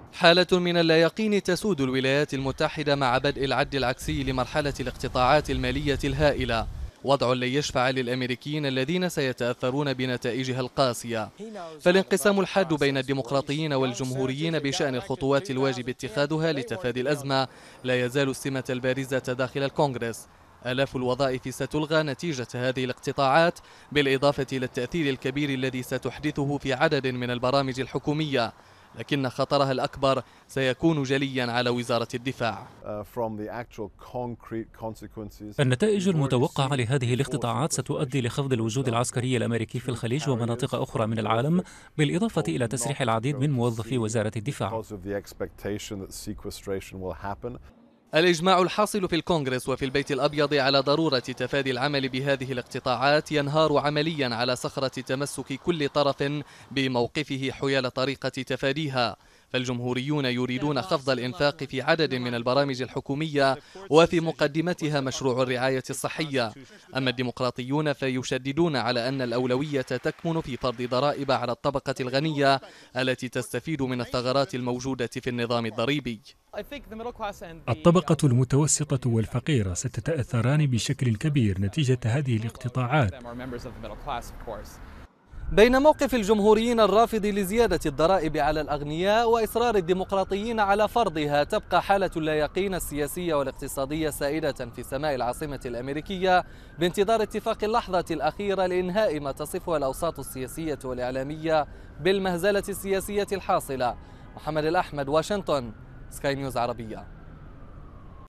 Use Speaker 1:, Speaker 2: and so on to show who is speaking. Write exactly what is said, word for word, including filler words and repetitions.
Speaker 1: حالة من اللياقين تسود الولايات المتحدة مع بدء العد العكسي لمرحلة الاقتطاعات المالية الهائلة، وضع لا يشفع للأمريكيين الذين سيتأثرون بنتائجها القاسية. فالانقسام الحاد بين الديمقراطيين والجمهوريين بشأن الخطوات الواجب اتخاذها لتفادي الأزمة لا يزال السمة البارزة داخل الكونغرس. آلاف الوظائف ستلغى نتيجة هذه الاقتطاعات، بالإضافة إلى التأثير الكبير الذي ستحدثه في عدد من البرامج الحكومية، لكن خطرها الأكبر سيكون جليا على وزارة الدفاع.
Speaker 2: النتائج المتوقعة لهذه الاقتطاعات ستؤدي لخفض الوجود العسكري الأمريكي في الخليج ومناطق أخرى من العالم، بالإضافة إلى تسريح العديد من موظفي وزارة الدفاع.
Speaker 1: الإجماع الحاصل في الكونغرس وفي البيت الأبيض على ضرورة تفادي العمل بهذه الاقتطاعات ينهار عمليا على صخرة تمسك كل طرف بموقفه حيال طريقة تفاديها. فالجمهوريون يريدون خفض الإنفاق في عدد من البرامج الحكومية وفي مقدمتها مشروع الرعاية الصحية، أما الديمقراطيون فيشددون على أن الأولوية تكمن في فرض ضرائب على الطبقة الغنية التي تستفيد من الثغرات الموجودة في النظام الضريبي.
Speaker 3: الطبقة المتوسطة والفقيرة ستتأثران بشكل كبير نتيجة هذه الاقتطاعات.
Speaker 1: بين موقف الجمهوريين الرافض لزيادة الضرائب على الأغنياء وإصرار الديمقراطيين على فرضها، تبقى حالة اللايقين السياسية والاقتصادية سائدة في سماء العاصمة الأمريكية بانتظار اتفاق اللحظة الأخيرة لإنهاء ما تصفه الأوساط السياسية والإعلامية بالمهزلة السياسية الحاصلة. محمد الأحمد، واشنطن، سكاي نيوز عربية.